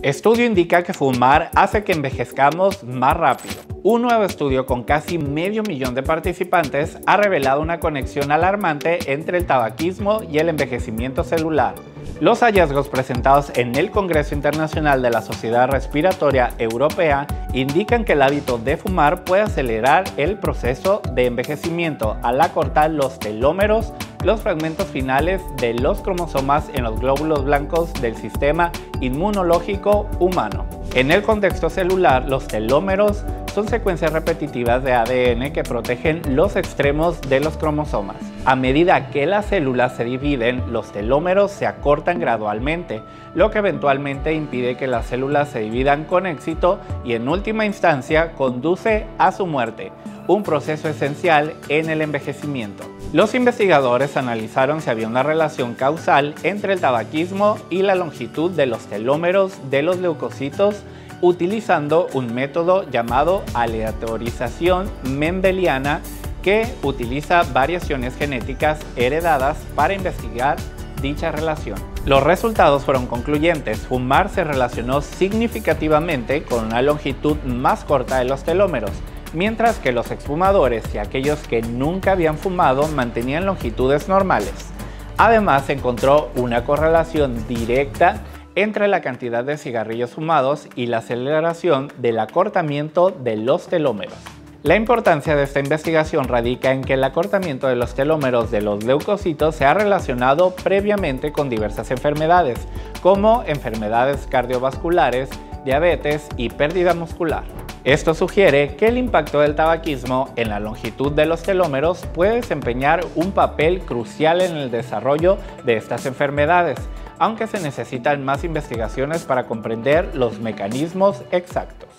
Estudio indica que fumar hace que envejezcamos más rápido. Un nuevo estudio con casi 500.000 de participantes ha revelado una conexión alarmante entre el tabaquismo y el envejecimiento celular. Los hallazgos presentados en el Congreso Internacional de la Sociedad Respiratoria Europea indican que el hábito de fumar puede acelerar el proceso de envejecimiento al acortar los telómeros, los fragmentos finales de los cromosomas en los glóbulos blancos del sistema inmunológico humano. En el contexto celular, los telómeros son secuencias repetitivas de ADN que protegen los extremos de los cromosomas. A medida que las células se dividen, los telómeros se acortan gradualmente, lo que eventualmente impide que las células se dividan con éxito y en última instancia conduce a su muerte, un proceso esencial en el envejecimiento. Los investigadores analizaron si había una relación causal entre el tabaquismo y la longitud de los telómeros de los leucocitos utilizando un método llamado aleatorización mendeliana que utiliza variaciones genéticas heredadas para investigar dicha relación. Los resultados fueron concluyentes. Fumar se relacionó significativamente con una longitud más corta de los telómeros, mientras que los exfumadores y aquellos que nunca habían fumado mantenían longitudes normales. Además, se encontró una correlación directa entre la cantidad de cigarrillos fumados y la aceleración del acortamiento de los telómeros. La importancia de esta investigación radica en que el acortamiento de los telómeros de los leucocitos se ha relacionado previamente con diversas enfermedades, como enfermedades cardiovasculares, diabetes y pérdida muscular. Esto sugiere que el impacto del tabaquismo en la longitud de los telómeros puede desempeñar un papel crucial en el desarrollo de estas enfermedades, aunque se necesitan más investigaciones para comprender los mecanismos exactos.